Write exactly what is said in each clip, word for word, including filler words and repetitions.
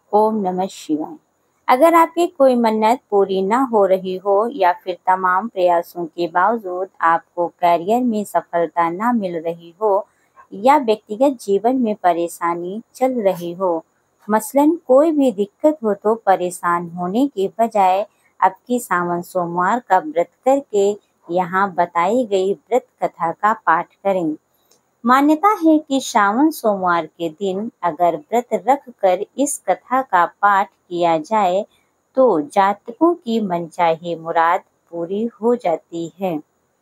ओम नमः शिवाय। अगर आपकी कोई मन्नत पूरी न हो रही हो या फिर तमाम प्रयासों के बावजूद आपको करियर में सफलता न मिल रही हो या व्यक्तिगत जीवन में परेशानी चल रही हो, मसलन कोई भी दिक्कत हो, तो परेशान होने के बजाय अब की सावन सोमवार का व्रत करके यहाँ बताई गई व्रत कथा का पाठ करें। मान्यता है कि श्रावण सोमवार के दिन अगर व्रत रख कर इस कथा का पाठ किया जाए तो जातकों की मनचाही मुराद पूरी हो जाती है।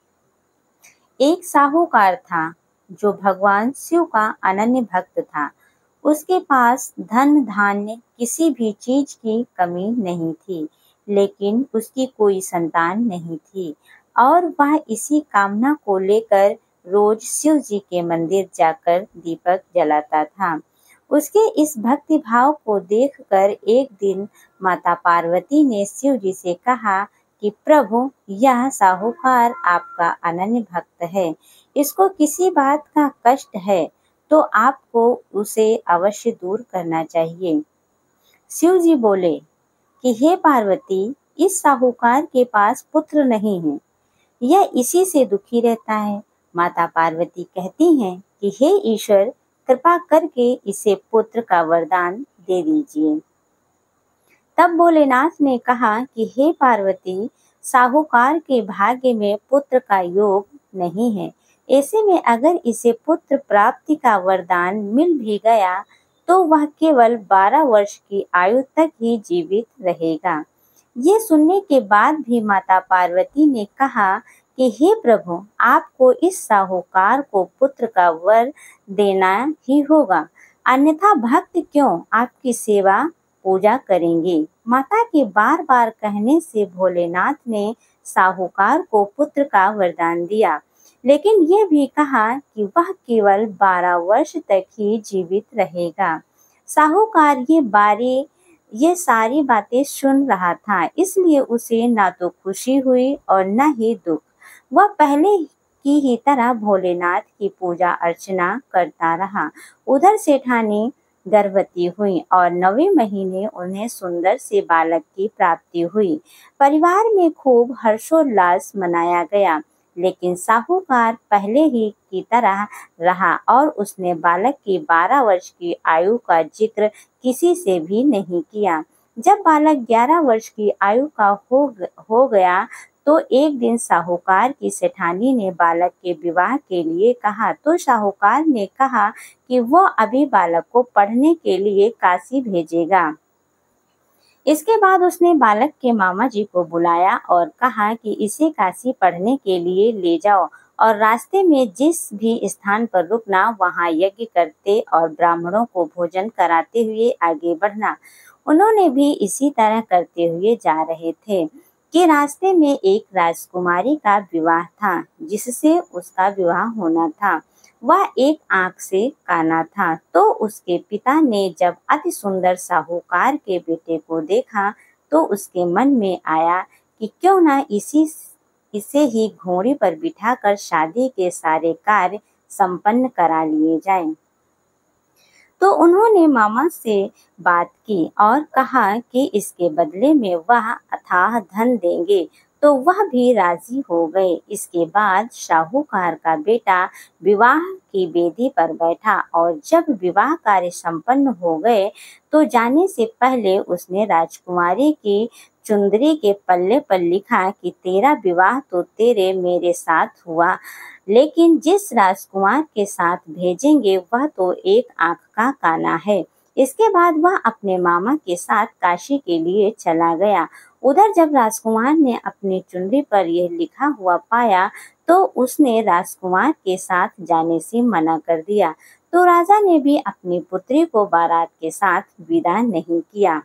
एक साहूकार था जो भगवान शिव का अनन्य भक्त था। उसके पास धन धान्य किसी भी चीज की कमी नहीं थी, लेकिन उसकी कोई संतान नहीं थी और वह इसी कामना को लेकर रोज शिव जी के मंदिर जाकर दीपक जलाता था। उसके इस भक्ति भाव को देखकर एक दिन माता पार्वती ने शिव जी से कहा कि प्रभु, यह साहूकार आपका अनन्य भक्त है, इसको किसी बात का कष्ट है तो आपको उसे अवश्य दूर करना चाहिए। शिव जी बोले कि हे पार्वती, इस साहूकार के पास पुत्र नहीं है, यह इसी से दुखी रहता है। माता पार्वती कहती हैं कि हे ईश्वर, कृपा करके इसे पुत्र का वरदान दे दीजिए। तब भोलेनाथ ने कहा कि हे पार्वती, साहूकार के भाग्य में पुत्र का योग नहीं है। ऐसे में अगर इसे पुत्र प्राप्ति का वरदान मिल भी गया तो वह केवल बारह वर्ष की आयु तक ही जीवित रहेगा। ये सुनने के बाद भी माता पार्वती ने कहा कि हे प्रभु, आपको इस साहूकार को पुत्र का वर देना ही होगा, अन्यथा भक्त क्यों आपकी सेवा पूजा करेंगे। माता के बार बार कहने से भोलेनाथ ने साहूकार को पुत्र का वरदान दिया, लेकिन यह भी कहा कि वह केवल बारह वर्ष तक ही जीवित रहेगा। साहूकार ये बारे ये सारी बातें सुन रहा था, इसलिए उसे ना तो खुशी हुई और न ही दुख। वह पहले की ही तरह भोलेनाथ की पूजा अर्चना करता रहा। उधर सेठानी गर्भवती हुई और नवे महीने उन्हें सुंदर से बालक की प्राप्ति हुई। परिवार में खूब हर्षोल्लास मनाया गया, लेकिन साहूकार पहले ही की तरह रहा और उसने बालक की बारह वर्ष की आयु का जिक्र किसी से भी नहीं किया। जब बालक ग्यारह वर्ष की आयु का हो, हो गया तो एक दिन साहूकार की सेठानी ने बालक के विवाह के लिए कहा, तो साहूकार ने कहा कि वह अभी बालक को पढ़ने के लिए काशी भेजेगा। इसके बाद उसने बालक के मामा जी को बुलाया और कहा कि इसे काशी पढ़ने के लिए ले जाओ और रास्ते में जिस भी स्थान पर रुकना वहां यज्ञ करते और ब्राह्मणों को भोजन कराते हुए आगे बढ़ना। उन्होंने भी इसी तरह करते हुए जा रहे थे कि रास्ते में एक राजकुमारी का विवाह था जिससे उसका विवाह होना था। वह एक आंख से काना था, तो उसके पिता ने जब अति सुंदर साहूकार के बेटे को देखा तो उसके मन में आया कि क्यों ना इसी इसे ही घोड़ी पर बिठाकर शादी के सारे कार्य संपन्न करा लिए जाएं। तो उन्होंने मामा से बात की और कहा कि इसके बदले में वह अथाह धन देंगे, तो वह भी राजी हो गए। इसके बाद साहूकार का बेटा विवाह की बेदी पर बैठा और जब विवाह कार्य संपन्न हो गए तो जाने से पहले उसने राजकुमारी की चुंदरी के पल्ले पर लिखा कि तेरा विवाह तो तेरे मेरे साथ हुआ, लेकिन जिस राजकुमार के साथ भेजेंगे वह तो एक आंख का काना है। इसके बाद वह अपने मामा के साथ काशी के लिए चला गया। उधर जब राजकुमार ने अपनी चुनरी पर यह लिखा हुआ पाया तो उसने राजकुमार के साथ जाने से मना कर दिया। तो राजा ने भी अपनी पुत्री को बारात के साथ विदा नहीं किया।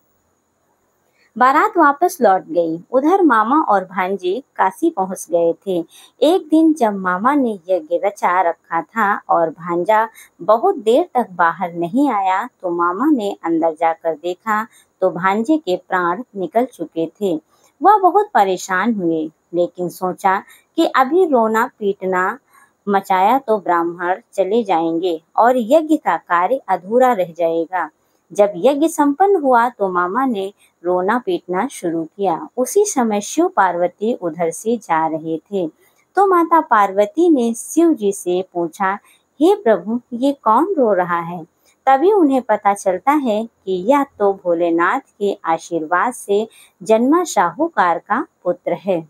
बारात वापस लौट गई। उधर मामा और भांजे काशी पहुंच गए थे। एक दिन जब मामा ने यज्ञ रचा रखा था और भांजा बहुत देर तक बाहर नहीं आया तो मामा ने अंदर जाकर देखा तो भांजे के प्राण निकल चुके थे। वह बहुत परेशान हुए, लेकिन सोचा कि अभी रोना पीटना मचाया तो ब्राह्मण चले जाएंगे और यज्ञ का कार्य अधूरा रह जाएगा। जब यज्ञ संपन्न हुआ तो मामा ने रोना पीटना शुरू किया। उसी समय शिव पार्वती उधर से जा रहे थे तो माता पार्वती ने शिव जी से पूछा, हे प्रभु, ये कौन रो रहा है? तभी उन्हें पता चलता है कि यह तो भोलेनाथ के आशीर्वाद से जन्मा साहूकार का पुत्र है।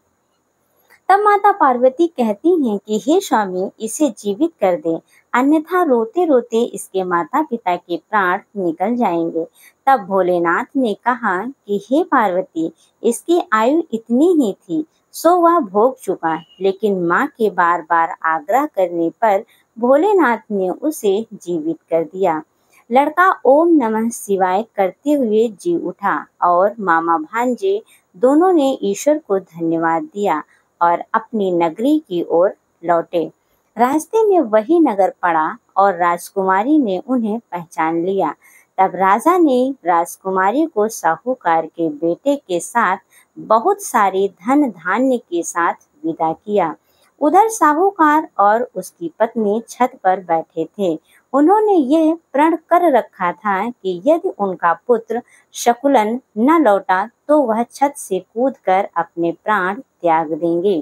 तब माता पार्वती कहती हैं कि हे स्वामी, इसे जीवित कर दें, अन्यथा रोते रोते इसके माता पिता के प्राण निकल जाएंगे। तब भोलेनाथ ने कहा कि हे पार्वती, इसकी आयु इतनी ही थी, सो वह भोग चुका, लेकिन माँ के बार बार आग्रह करने पर भोलेनाथ ने उसे जीवित कर दिया। लड़का ओम नमः शिवाय करते हुए जी उठा और मामा भांजे दोनों ने ईश्वर को धन्यवाद दिया और अपनी नगरी की ओर लौटे। रास्ते में वही नगर पड़ा और राजकुमारी ने उन्हें पहचान लिया। तब राजा ने राजकुमारी को साहूकार के बेटे के साथ बहुत सारी धन धान्य के साथ विदा किया। उधर साहूकार और उसकी पत्नी छत पर बैठे थे। उन्होंने यह प्रण कर रखा था कि यदि उनका पुत्र शकुलन न लौटा तो वह छत से कूदकर अपने प्राण त्याग देंगे।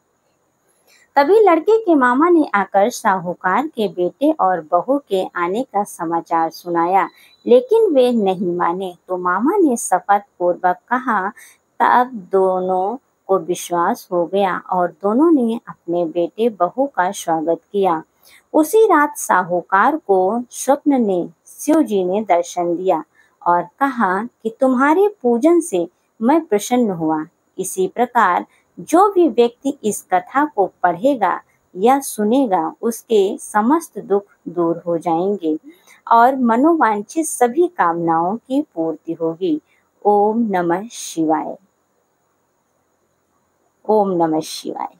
तभी लड़के के मामा ने आकर साहूकार के बेटे और बहू के आने का समाचार सुनाया, लेकिन वे नहीं माने। तो मामा ने शपथ पूर्वक कहा। तब दोनों को विश्वास हो गया और दोनों ने अपने बेटे बहू का स्वागत किया। उसी रात साहूकार को स्वप्न में शिव जी ने दर्शन दिया और कहा कि तुम्हारे पूजन से मैं प्रसन्न हुआ। इसी प्रकार जो भी व्यक्ति इस कथा को पढ़ेगा या सुनेगा, उसके समस्त दुख दूर हो जाएंगे और मनोवांछित सभी कामनाओं की पूर्ति होगी। ओम नमः शिवाय। ओम नमः शिवाय।